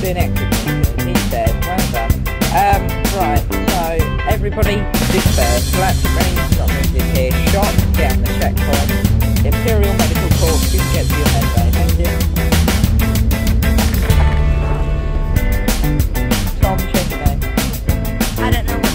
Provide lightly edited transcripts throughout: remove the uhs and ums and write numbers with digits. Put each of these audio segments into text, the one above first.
been executed. He's dead. Well done. Right, so everybody disperse. Galactic Range not moved in here. Shot down the checkpoint. Imperial Medical Corps, you can get to your med bay. Thank you. Tom, change your name. I don't know what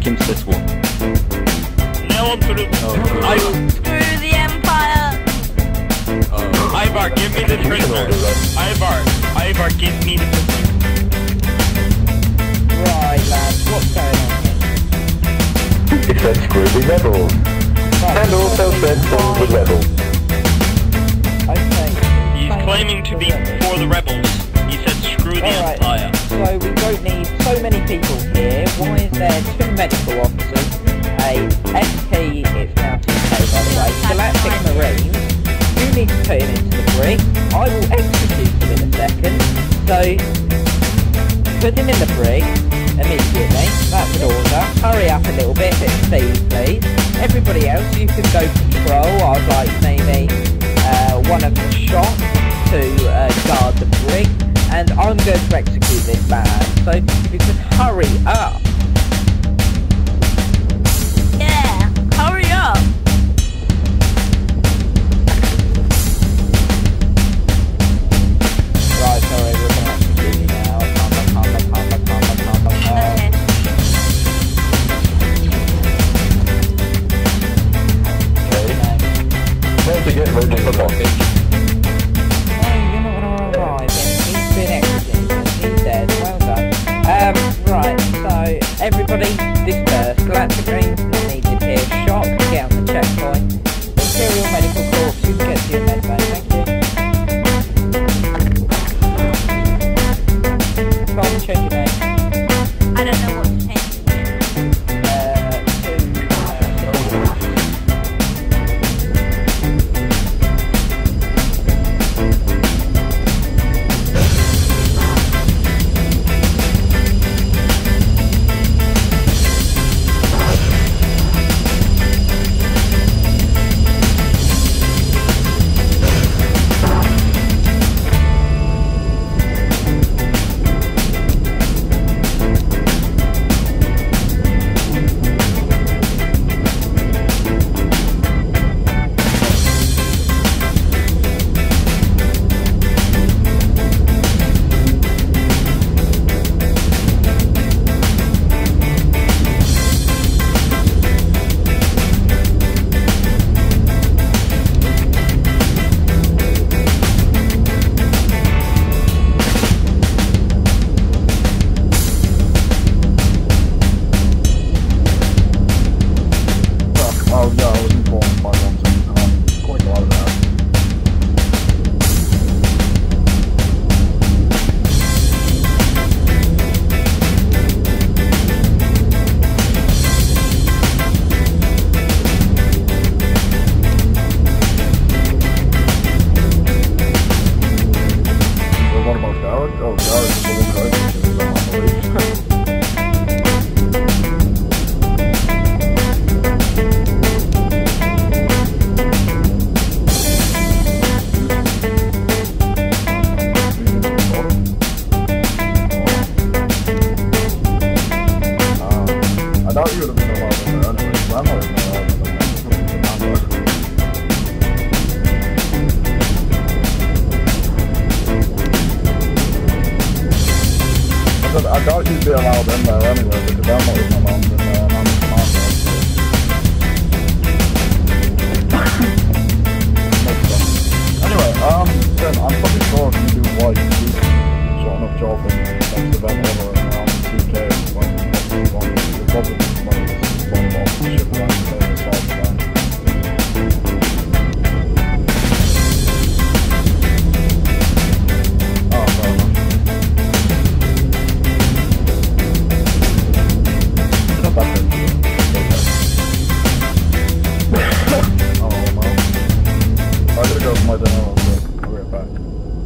against this one. No, I'm gonna... Screw the Empire! Ivar, give me the prisoner. Ivar, give me the prisoner. Right, lads, what's going on here? It said screw the rebels. Right, And also said fall the rebels. Okay. He's claiming to be for the rebels. He said screw the Empire. So we don't need so many people here. Why is there 2 medical officers, a SP, it's now TK by the way, Galactic Marines? You need to put him into the brig. I will execute him in a second. So, put him in the brig immediately. That's an order. Hurry up a little bit of speed please. Everybody else, you can go patrol. I'd like maybe one of the shots to guard the brig. And I'm going to execute this man. So, if you could hurry up. Yeah, hurry up! Right, sorry, we're going to execute you now. Okay. Time to get ready for blockage. No, you're not going to arrive. He's been executed. He's dead. Well done. Right, so everybody disperse. Galactic Marines not needed here. Shock, get on the checkpoint. Imperial Medical Corps, you can get to your med bay. Thank you. Go on and change your name. I don't know what to change. I doubt you'd be allowed in there anyway, because I'm not even allowed in there, and I'm the commander. Anyway, Tim, I'm pretty sure if you do white, you sort enough job in the next event ever around 2K, when you're probably one of the ship around the side of that. Oh, no. I gotta go with my dinner real quick. I'll be right back.